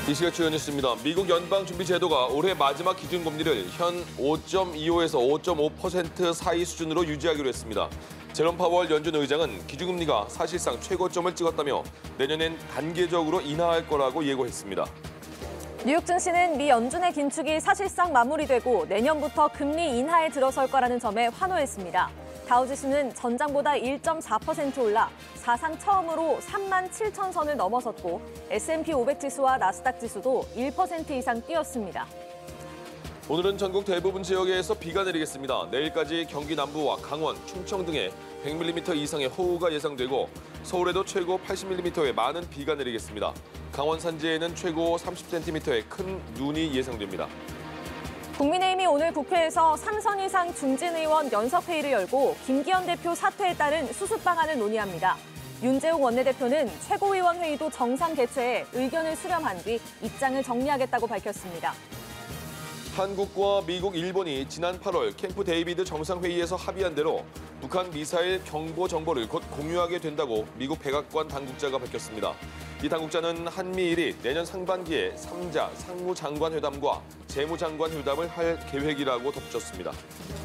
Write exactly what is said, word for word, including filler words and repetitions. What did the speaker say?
이 시각 주요 뉴스입니다. 미국 연방준비제도가 올해 마지막 기준금리를 현 오 점 이오에서 오 점 오 퍼센트 사이 수준으로 유지하기로 했습니다. 제롬 파월 연준 의장은 기준금리가 사실상 최고점을 찍었다며 내년엔 단계적으로 인하할 거라고 예고했습니다. 뉴욕 증시는 미 연준의 긴축이 사실상 마무리되고 내년부터 금리 인하에 들어설 거라는 점에 환호했습니다. 다우지수는 전장보다 일 점 사 퍼센트 올라 사상 처음으로 삼만 칠천 선을 넘어섰고 에스 앤 피 오백 지수와 나스닥 지수도 일 퍼센트 이상 뛰었습니다. 오늘은 전국 대부분 지역에서 비가 내리겠습니다. 내일까지 경기 남부와 강원, 충청 등에 백 밀리미터 이상의 호우가 예상되고 서울에도 최고 팔십 밀리미터의 많은 비가 내리겠습니다. 강원 산지에는 최고 삼십 센티미터의 큰 눈이 예상됩니다. 국민의힘이 오늘 국회에서 삼선 이상 중진 의원 연석회의를 열고 김기현 대표 사퇴에 따른 수습 방안을 논의합니다. 윤재욱 원내대표는 최고위원회의도 정상 개최해 의견을 수렴한 뒤 입장을 정리하겠다고 밝혔습니다. 한국과 미국, 일본이 지난 팔월 캠프 데이비드 정상회의에서 합의한 대로 북한 미사일 경보 정보를 곧 공유하게 된다고 미국 백악관 당국자가 밝혔습니다. 이 당국자는 한미일이 내년 상반기에 삼자 상무장관 회담과 재무장관 회담을 할 계획이라고 덧붙였습니다.